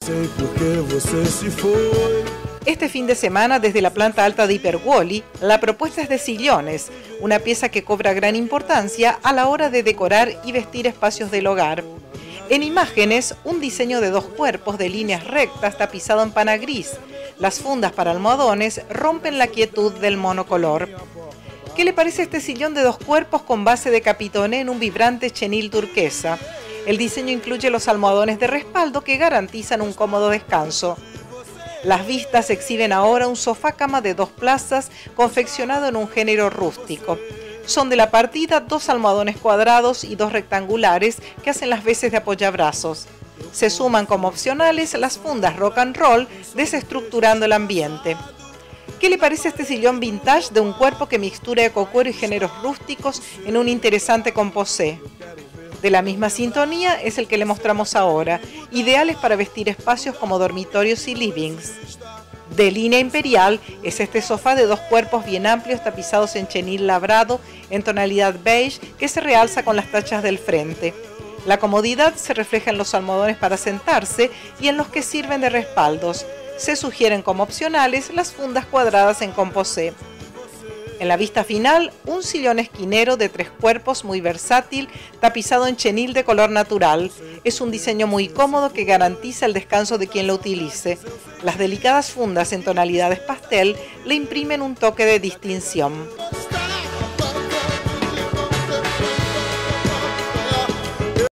Sei por que você se foi. Este fin de semana, desde la planta alta de Hiperwally, la propuesta es de sillones, una pieza que cobra gran importancia a la hora de decorar y vestir espacios del hogar. En imágenes, un diseño de 2 cuerpos de líneas rectas tapizado en pana gris. Las fundas para almohadones rompen la quietud del monocolor. ¿Qué le parece este sillón de 2 cuerpos con base de capitoné en un vibrante chenil turquesa? El diseño incluye los almohadones de respaldo que garantizan un cómodo descanso. Las vistas exhiben ahora un sofá cama de 2 plazas confeccionado en un género rústico. Son de la partida 2 almohadones cuadrados y 2 rectangulares que hacen las veces de apoyabrazos. Se suman como opcionales las fundas rock and roll, desestructurando el ambiente. ¿Qué le parece este sillón vintage de un cuerpo que mixtura ecocuero y géneros rústicos en un interesante composé? De la misma sintonía es el que le mostramos ahora, ideales para vestir espacios como dormitorios y livings. De línea imperial es este sofá de 2 cuerpos bien amplios tapizados en chenil labrado en tonalidad beige que se realza con las tachas del frente. La comodidad se refleja en los almohadones para sentarse y en los que sirven de respaldos. Se sugieren como opcionales las fundas cuadradas en composé. En la vista final, un sillón esquinero de 3 cuerpos muy versátil, tapizado en chenil de color natural. Es un diseño muy cómodo que garantiza el descanso de quien lo utilice. Las delicadas fundas en tonalidades pastel le imprimen un toque de distinción.